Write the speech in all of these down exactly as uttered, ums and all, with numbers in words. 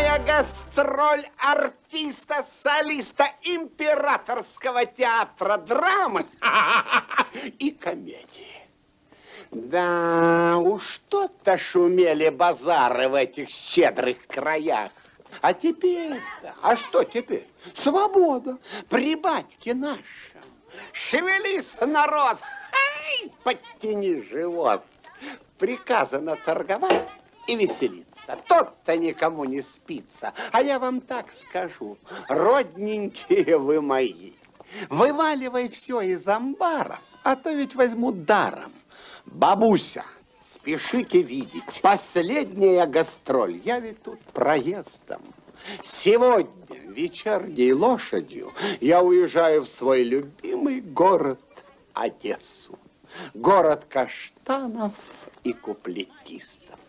Последняя гастроль артиста-солиста Императорского театра драмы и комедии. Да, уж что-то шумели базары в этих щедрых краях. А теперь-то, а что теперь? Свобода при батьке нашем. Шевелись, народ, ай, подтяни живот. Приказано торговать и веселиться. Тот-то никому не спится. А я вам так скажу, родненькие вы мои, вываливай все из амбаров, а то ведь возьму даром. Бабуся, спешите видеть, последняя гастроль, я ведь тут проездом. Сегодня вечерней лошадью я уезжаю в свой любимый город Одессу. Город каштанов и куплетистов.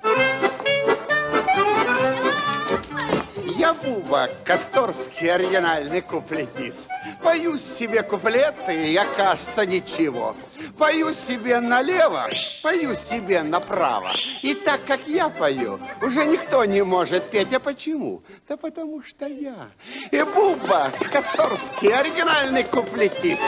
Я Буба, касторский оригинальный куплетист. Пою себе куплеты, я, кажется, ничего. Пою себе налево, пою себе направо. И так как я пою, уже никто не может петь. А почему? Да потому что я. И Буба, касторский оригинальный куплетист.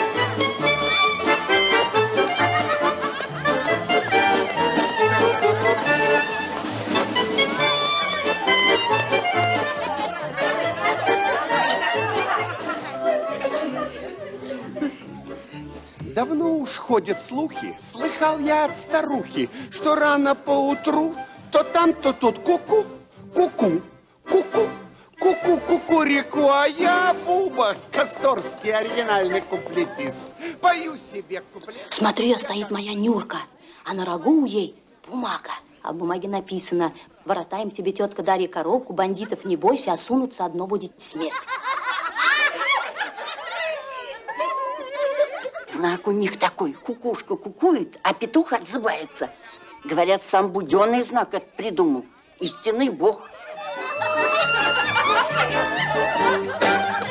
Давно уж ходят слухи, слыхал я от старухи, что рано поутру то там, то тут ку-ку, ку-ку, ку-ку, ку-ку, кукурику, а я Буба, касторский оригинальный куплетист. Пою себе куплет. Смотри, стоит моя Нюрка, а на рогу у ей бумага. А в бумаге написано: воротаем тебе, тетка Дарья, коробку, бандитов не бойся, а сунуться одно будет смерть. Знак у них такой: кукушка кукует, а петух отзывается. Говорят, сам Буденный знак это придумал. Истинный бог.